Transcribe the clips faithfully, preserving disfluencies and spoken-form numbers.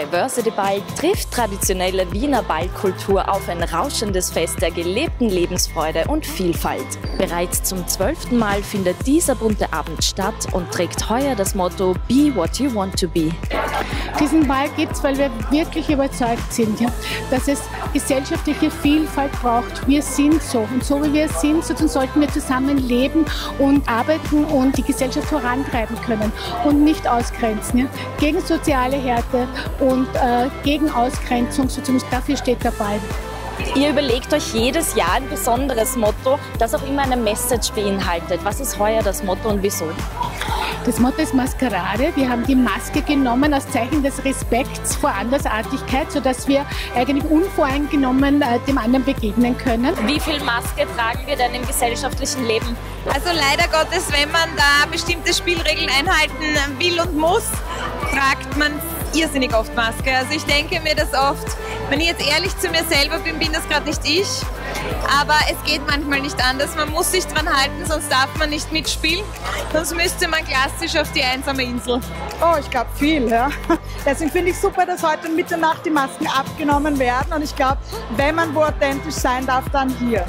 University Ball trifft traditionelle Wiener Ballkultur auf ein rauschendes Fest der gelebten Lebensfreude und Vielfalt. Bereits zum zwölften Mal findet dieser bunte Abend statt und trägt heuer das Motto Be What You Want to Be. Diesen Ball gibt es, weil wir wirklich überzeugt sind, ja, dass es gesellschaftliche Vielfalt braucht. Wir sind so und so wie wir sind, so sollten wir zusammen leben und arbeiten und die Gesellschaft vorantreiben können und nicht ausgrenzen. Ja. Gegen soziale Härte und äh, gegen Ausgrenzung, sozusagen dafür steht der Ball. Ihr überlegt euch jedes Jahr ein besonderes Motto, das auch immer eine Message beinhaltet. Was ist heuer das Motto und wieso? Das Motto ist Maskerade. Wir haben die Maske genommen als Zeichen des Respekts vor Andersartigkeit, sodass wir eigentlich unvoreingenommen äh, dem anderen begegnen können. Wie viel Maske tragen wir denn im gesellschaftlichen Leben? Also leider Gottes, wenn man da bestimmte Spielregeln einhalten will und muss, tragt man irrsinnig oft Maske. Also ich denke mir das oft, wenn ich jetzt ehrlich zu mir selber bin, bin das gerade nicht ich. Aber es geht manchmal nicht anders. Man muss sich dran halten, sonst darf man nicht mitspielen. Sonst müsste man klassisch auf die einsame Insel. Oh, ich glaube viel, ja. Deswegen finde ich super, dass heute um Mitternacht die Masken abgenommen werden. Und ich glaube, wenn man wo authentisch sein darf, dann hier.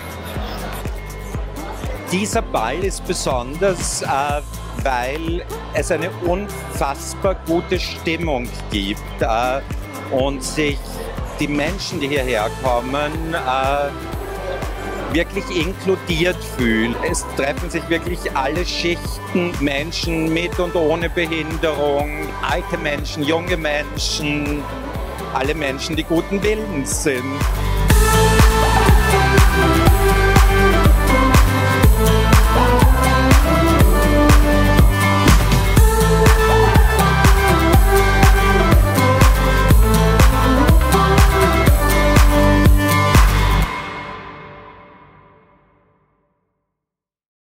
Dieser Ball ist besonders, äh, weil es eine unfassbar gute Stimmung gibt äh, und sich die Menschen, die hierher kommen, äh, wirklich inkludiert fühlen. Es treffen sich wirklich alle Schichten, Menschen mit und ohne Behinderung, alte Menschen, junge Menschen, alle Menschen, die guten Willens sind.